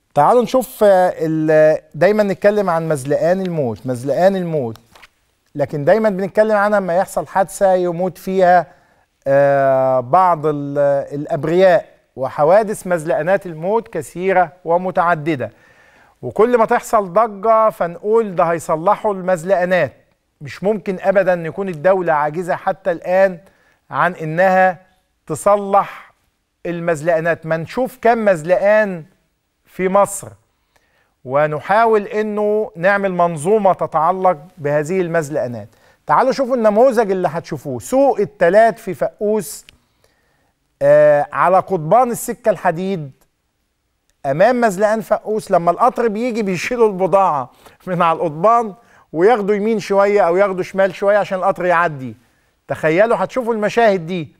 تعالوا نشوف دايما نتكلم عن مزلقان الموت، مزلقان الموت، لكن دايما بنتكلم عنها لما يحصل حادثة يموت فيها بعض الأبرياء، وحوادث مزلقانات الموت كثيرة ومتعددة، وكل ما تحصل ضجة فنقول ده هيصلحوا المزلقانات. مش ممكن أبدا يكون الدولة عاجزة حتى الآن عن إنها تصلح المزلقانات. ما نشوف كم مزلقان في مصر ونحاول انه نعمل منظومة تتعلق بهذه المزلقانات. تعالوا شوفوا النموذج اللي هتشوفوه. سوق التلات في فقوس على قضبان السكة الحديد امام مزلقان فقوس. لما القطر بيجي بيشيلوا البضاعة من على القضبان وياخدوا يمين شوية او ياخدوا شمال شوية عشان القطر يعدي. تخيلوا هتشوفوا المشاهد دي.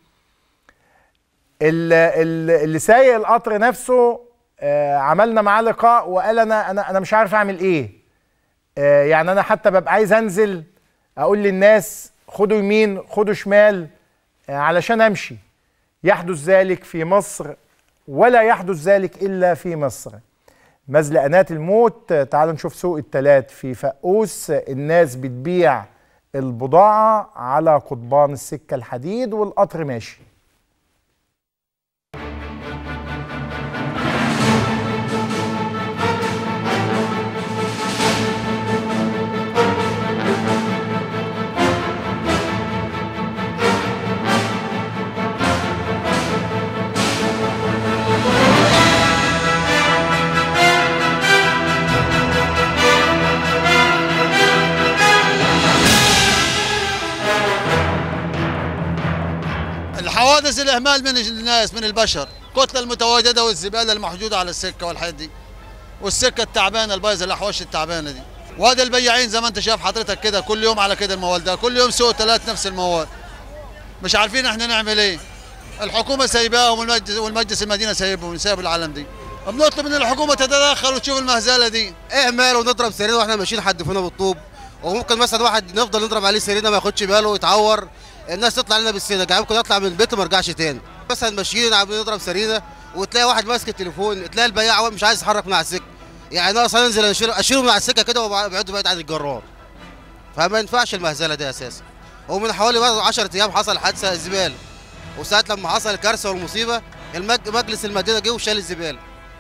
اللي سايق القطر نفسه عملنا معاه لقاء وقال انا مش عارف اعمل ايه. يعني انا حتى ببقى عايز انزل اقول للناس خدوا يمين خدوا شمال علشان امشي. يحدث ذلك في مصر ولا يحدث ذلك الا في مصر. مزلقانات الموت. تعالوا نشوف سوق التلات في فقوس. الناس بتبيع البضاعة على قضبان السكة الحديد والقطر ماشي. الحوادث الإهمال من الناس من البشر، الكتلة المتواجدة والزبالة المحجودة على السكة والحاجات دي، والسكة التعبانة البايظة الأحواش التعبانة دي، وهذا البياعين زي ما أنت شايف حضرتك كده كل يوم على كده الموال ده، كل يوم سوق تلات نفس الموال. مش عارفين إحنا نعمل إيه. الحكومة سايباهم والمجلس المدينة سايب العالم دي. بنطلب من الحكومة تتدخل وتشوف المهزلة دي. اهمال ونضرب سرينا واحنا ماشيين حد فينا بالطوب، وممكن مثلا واحد نفضل نضرب عليه سرينا ما ياخدش باله ويتعور. الناس تطلع لنا بالسنه، يعني ممكن اطلع من البيت وما ارجعش تاني. مثلا ماشيين عم نضرب سرينا وتلاقي واحد ماسك التليفون، تلاقي البياع مش عايز يتحرك من على السكه. يعني انا اصلا انزل اشيله من على السكه كده وابعده بعيد عن الجرار. فما ينفعش المهزله دي اساسا. ومن حوالي 10 ايام حصل حادثه الزباله، وساعه لما حصل الكارثه والمصيبه مجلس المدينه جه وشال الزباله.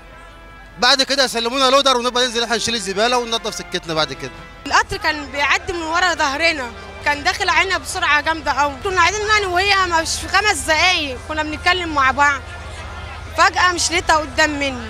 بعد كده سلمونا لودر ونبقى ننزل احنا نشيل الزباله وننظف سكتنا بعد كده. القطر كان بيعدي من ورا ظهرنا، كان داخل علينا بسرعه جامده قوي. كنا قاعدين انا وهي مش في 5 دقايق كنا بنتكلم مع بعض، فجاه مش لقيتها قدام مني،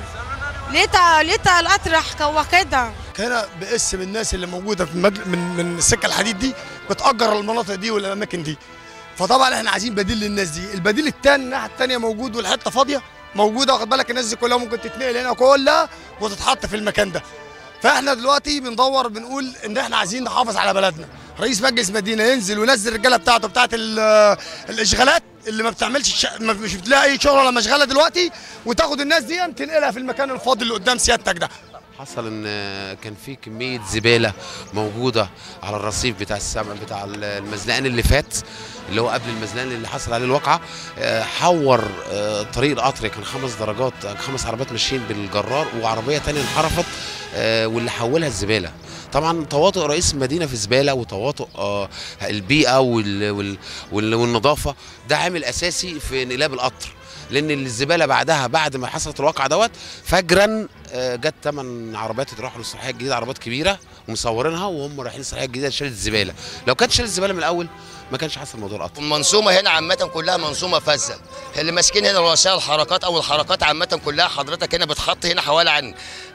لقيتها القطر راح هو كده. هنا باسم الناس اللي موجوده في من السكه الحديد دي بتأجر المناطق دي والاماكن دي. فطبعا احنا عايزين بديل للناس دي. البديل الثاني الناحيه الثانيه موجود والحته فاضيه موجوده، واخد بالك الناس دي كلها ممكن تتنقل هنا كلها وتتحط في المكان ده. فاحنا دلوقتي بندور بنقول ان احنا عايزين نحافظ على بلدنا. رئيس مجلس مدينه ينزل وينزل الرجاله بتاعت الاشغالات اللي ما بتعملش مش بتلاقي اي شغل ولا مشغله دلوقتي، وتاخد الناس دي تنقلها في المكان الفاضي اللي قدام سيادتك ده. حصل ان كان في كميه زباله موجوده على الرصيف بتاع المزلقان اللي فات، اللي هو قبل المزلقان اللي حصل عليه الواقعه. حور طريق القطر، كان 5 درجات، 5 عربيات ماشيين بالجرار وعربيه ثانيه انحرفت واللي حولها الزباله. طبعا تواطؤ رئيس المدينه في الزباله وتواطؤ البيئه والنظافه ده عامل اساسي في انقلاب القطر، لان الزباله بعد ما حصلت الواقعه دوت فجرا جت 8 عربيات يروحوا للصلاحيه الجديده، عربيات كبيره ومصورينها وهم رايحين الصلاحيه الجديده شالت الزباله. لو كانت شالت الزباله من الاول ما كانش حصل موضوع القطر. المنظومه هنا عامه كلها منظومه فذه. اللي ماسكين هنا رؤساء الحركات او الحركات عامه كلها حضرتك هنا بتخط هنا حوالي عن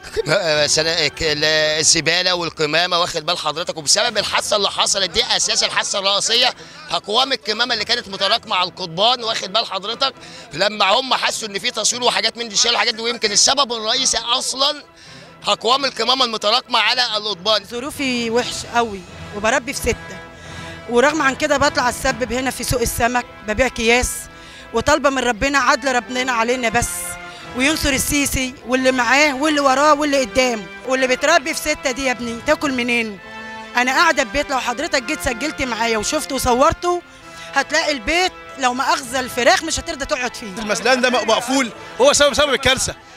الزباله والقمامه، واخد بال حضرتك. وبسبب الحادثه اللي حصلت دي اساسا الحادثه الرئيسيه اقوام القمامه اللي كانت متراكمه على القضبان، واخد بال حضرتك. لما هم حسوا ان في تصوير وحاجات من دي شالوا الحاجات دي، ويمكن السبب الرئيسي اصلا اقوام القمامه المتراكمه على القضبان. ظروفي وحش قوي وبربي في 6، ورغم عن كده بطلع اتسبب هنا في سوق السمك ببيع اكياس، وطالبه من ربنا عدل ربنا علينا بس، وينصر السيسي واللي معاه واللي وراه واللي قدامه. واللي بتربي في 6 دي يا ابني تاكل منين؟ انا قاعده في بيت، لو حضرتك جيت سجلت معايا وشفت وصورته هتلاقي البيت لو ما اخذ الفراخ مش هترضى تقعد فيه. المزلقان ده مقفول هو سبب الكارثه.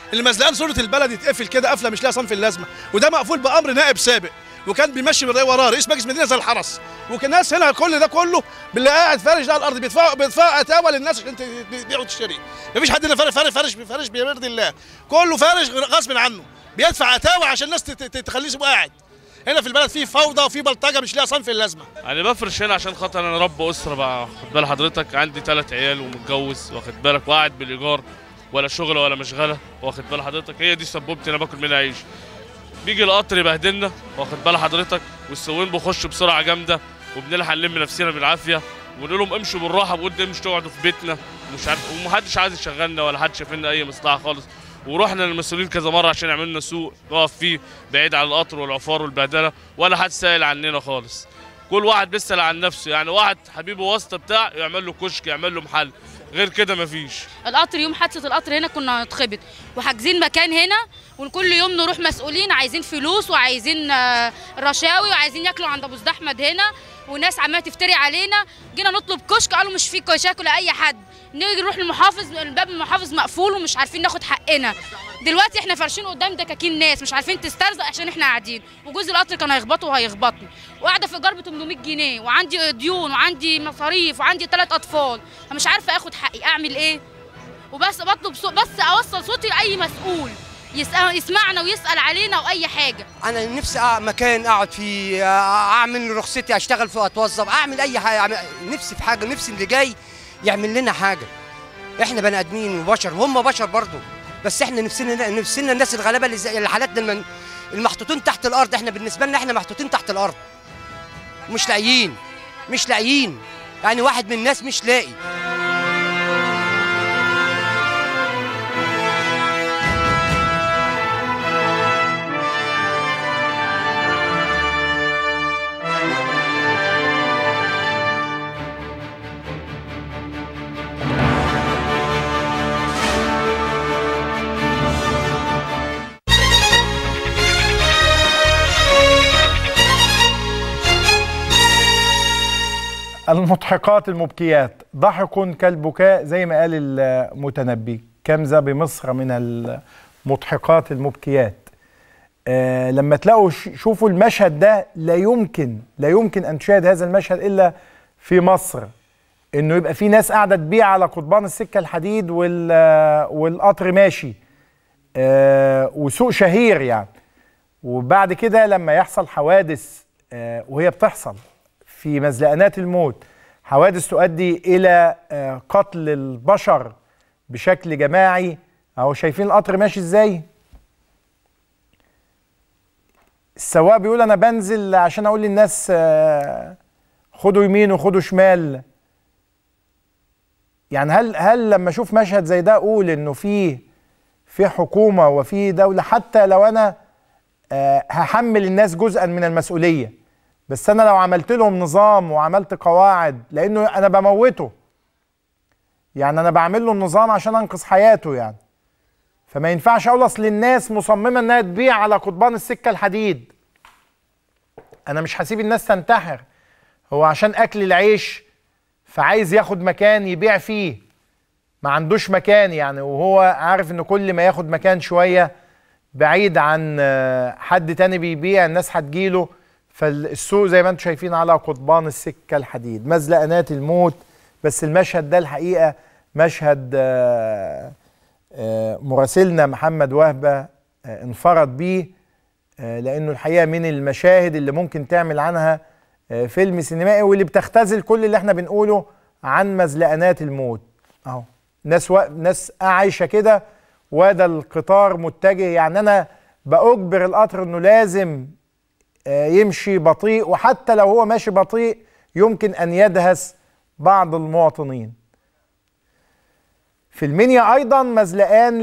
المزلقان صوره البلد يتقفل كده قفله مش لها صنف اللازمه، وده مقفول بامر نائب سابق وكان بيمشي وراه رئيس مجلس مدينه زي الحرس، وكان الناس هنا كل ده كله باللي قاعد فارش على الارض بيدفعوا اتاوه للناس عشان تبيع وتشتري. مفيش حد هنا فارش بيرضي الله، كله فارش غصب عنه بيدفع اتاوه عشان الناس تخليه يبقى قاعد. هنا في البلد في فوضى وفي بلطجه مش ليها صنف اللازمه. انا بفرش هنا عشان خاطر انا رب اسره بقى، خد بال حضرتك، عندي 3 عيال ومتجوز، واخد بالك، وقاعد بالايجار، ولا شغل ولا مشغله، واخد بال حضرتك، هي دي سبوبتي انا باكل منها عيش. بيجي القطر يبهدلنا، واخد بال حضرتك، والسواقين بيخشوا بسرعه جامده، وبنلحق نلم نفسنا بالعافيه، ونقول لهم امشوا بالراحه، بقول امشوا تقعدوا في بيتنا، ومش عارف، ومحدش عايز يشغلنا ولا حد شايف لنا اي مصلحه خالص. ورحنا للمسؤولين كذا مره عشان يعملوا لنا سوق نقف فيه بعيد عن القطر والعفار والبهدله، ولا حد سائل عننا خالص. كل واحد بيسال عن نفسه، يعني واحد حبيبه واسطه بتاع يعمل له كشك، يعمل له محل، غير كده مفيش. القطر يوم حادثه القطر هنا كنا هنتخبط، وحاجزين مكان هنا، وكل يوم نروح مسؤولين عايزين فلوس وعايزين رشاوي وعايزين ياكلوا عند ابو زيد احمد هنا، وناس عماله تفتري علينا. جينا نطلب كشك قالوا مش في كشاك ولا اي حد. نيجي نروح للمحافظ، الباب المحافظ مقفول ومش عارفين ناخد حقنا. دلوقتي احنا فارشين قدام دكاكين ناس مش عارفين تسترزق عشان احنا قاعدين، وجوز القطر كان هيخبطوا وهيخبطني، وقاعده في ايجار ب 800 جنيه، وعندي ديون وعندي مصاريف وعندي 3 اطفال، فمش عارفه اخد حقي، اعمل ايه؟ وبس بطلب بس اوصل صوتي لاي مسؤول يسمعنا ويسال علينا واي حاجه. انا نفسي مكان اقعد فيه، اعمل رخصتي، اشتغل فيه، اتوظف، اعمل اي حاجه، نفسي في حاجه، نفسي اللي جاي يعمل لنا حاجه. احنا بني ادمين وبشر وهم بشر برضه، بس احنا نفسنا الناس الغلابه اللي حالاتنا المحطوطين تحت الارض، احنا بالنسبه لنا احنا محطوطين تحت الارض، مش لاقيين يعني واحد من الناس مش لاقي. المضحكات المبكيات، ضحك كالبكاء زي ما قال المتنبي، كم ذا بمصر من المضحكات المبكيات. لما تلاقوا شوفوا المشهد ده، لا يمكن أن تشاهد هذا المشهد إلا في مصر، إنه يبقى في ناس قاعدة تبيع على قضبان السكة الحديد والقطر ماشي، وسوق شهير يعني. وبعد كده لما يحصل حوادث، وهي بتحصل في مزلقانات الموت، حوادث تؤدي إلى قتل البشر بشكل جماعي. أهو شايفين القطر ماشي إزاي؟ السواق بيقول أنا بنزل عشان أقول للناس خدوا يمين وخدوا شمال. يعني هل لما أشوف مشهد زي ده أقول إنه في حكومة وفي دولة؟ حتى لو أنا هحمل الناس جزءا من المسؤولية، بس أنا لو عملت لهم نظام وعملت قواعد، لأنه أنا بموته، يعني أنا بعمل له النظام عشان أنقذ حياته يعني. فما ينفعش أقول أصل الناس مصممة إنها تبيع على قضبان السكة الحديد، أنا مش هسيب الناس تنتحر. هو عشان أكل العيش فعايز ياخد مكان يبيع فيه، ما عندوش مكان يعني، وهو عارف إن كل ما ياخد مكان شوية بعيد عن حد تاني بيبيع الناس هتجيله. فالسوق زي ما انتم شايفين على قضبان السكة الحديد، مزلقانات الموت. بس المشهد ده الحقيقة مشهد مراسلنا محمد وهبة انفرد بيه، لأنه الحقيقة من المشاهد اللي ممكن تعمل عنها فيلم سينمائي، واللي بتختزل كل اللي احنا بنقوله عن مزلقانات الموت. اهو ناس عايشة كده، وده القطار متجه، يعني أنا بأجبر القطر إنه لازم يمشي بطيء، وحتى لو هو ماشي بطيء يمكن أن يدهس بعض المواطنين. في المنيا أيضا مزلقان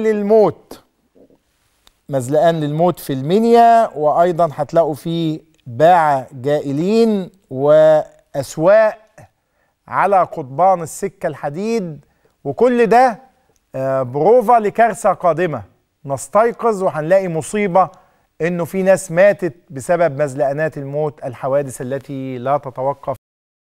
للموت في المنيا، وأيضا هتلاقوا فيه باعة جائلين وأسواق على قضبان السكة الحديد، وكل ده بروفا لكارثة قادمة. نستيقظ وهنلاقي مصيبة إنه في ناس ماتت بسبب مزلقانات الموت، الحوادث التي لا تتوقف.